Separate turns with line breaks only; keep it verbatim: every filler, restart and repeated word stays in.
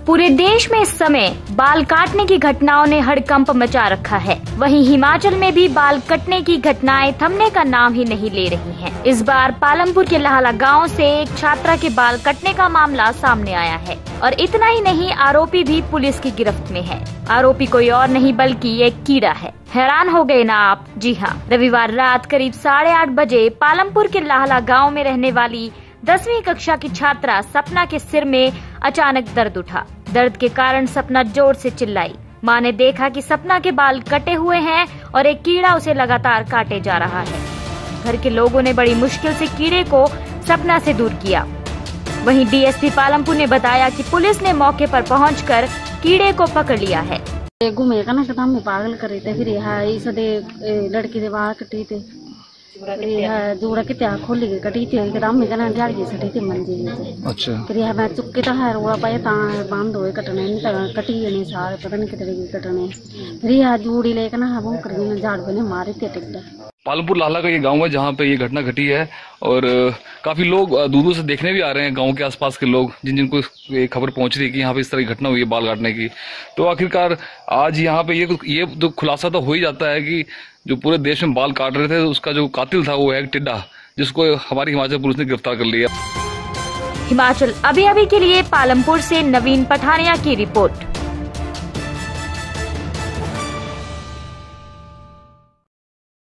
पूरे देश में इस समय बाल काटने की घटनाओं ने हड़कंप मचा रखा है। वहीं हिमाचल में भी बाल कटने की घटनाएं थमने का नाम ही नहीं ले रही हैं। इस बार पालमपुर के लाहला गांव से एक छात्रा के बाल कटने का मामला सामने आया है और इतना ही नहीं, आरोपी भी पुलिस की गिरफ्त में है। आरोपी कोई और नहीं बल्कि एक कीड़ा है। हैरान हो गए ना आप? जी हाँ, रविवार रात करीब साढ़े आठ बजे पालमपुर के लाहला गाँव में रहने वाली दसवीं कक्षा की छात्रा सपना के सिर में अचानक दर्द उठा। दर्द के कारण सपना जोर से चिल्लाई। मां ने देखा कि सपना के बाल कटे हुए हैं और एक कीड़ा उसे लगातार काटे जा रहा है। घर के लोगों ने बड़ी मुश्किल से कीड़े को सपना से दूर किया। वहीं डीएसपी पालमपुर ने बताया कि पुलिस ने मौके पर पहुंचकर कीड़े को पकड़ लिया है।
घूमे का ना कदम में पागल कर रहे थे। फिर यहाँ इसदे लड़की के बाल कटे थे, जोड़ा के त्या खोली के कटी थी एकदम में कहना ढाल के सटी थी मंजी से। अच्छा फिर यह मैं चुक्के तो है रोड़ा पाए ता बांध होए कटने नहीं तो कटी नहीं सारे पता नहीं कितने की कटने। फिर यह जोड़ी लेकर ना हम कर दी झाड़ बने मारे थे टिकटा।
पालमपुर लाहला का ये गांव है जहाँ पे ये घटना घटी है और काफी लोग दूर दूर से देखने भी आ रहे हैं। गांव के आसपास के लोग जिन जिनको ये खबर पहुंच रही है कि यहाँ पे इस तरह की घटना हुई है बाल काटने की, तो आखिरकार आज यहाँ पे ये ये तो खुलासा तो हो ही जाता है कि जो पूरे देश में बाल काट रहे थे उसका जो कातिल था वो है एक टिड्डा, जिसको हमारी हिमाचल पुलिस ने गिरफ्तार कर लिया।
हिमाचल अभी अभी के लिए पालमपुर से नवीन पठानिया की रिपोर्ट।